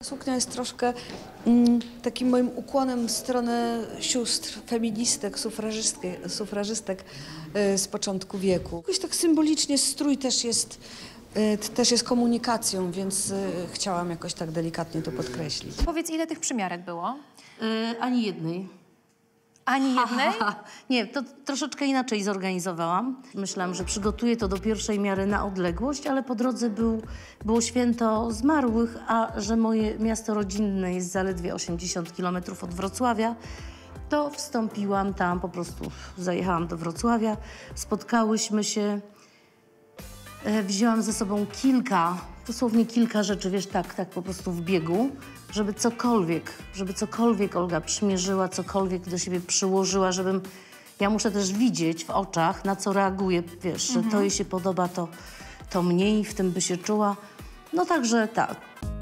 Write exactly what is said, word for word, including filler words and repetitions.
Suknia jest troszkę mm, takim moim ukłonem w stronę sióstr, feministek, sufrażystek, sufrażystek y, z początku wieku. Jakoś tak symbolicznie strój też jest, y, też jest komunikacją, więc y, chciałam jakoś tak delikatnie to podkreślić. Powiedz, ile tych przymiarek było? Yy, ani jednej. Ani jednej? Ha, ha, ha. Nie, to troszeczkę inaczej zorganizowałam. Myślałam, że przygotuję to do pierwszej miary na odległość, ale po drodze był, było święto zmarłych, a że moje miasto rodzinne jest zaledwie osiemdziesiąt kilometrów od Wrocławia, to wstąpiłam tam, po prostu zajechałam do Wrocławia, spotkałyśmy się, e, wzięłam ze sobą kilka, dosłownie kilka rzeczy, wiesz, tak, tak po prostu w biegu, żeby cokolwiek, żeby cokolwiek Olga przymierzyła, cokolwiek do siebie przyłożyła, żebym... Ja muszę też widzieć w oczach, na co reaguje, wiesz, mhm. że to jej się podoba, to, to mniej w tym by się czuła. No także tak.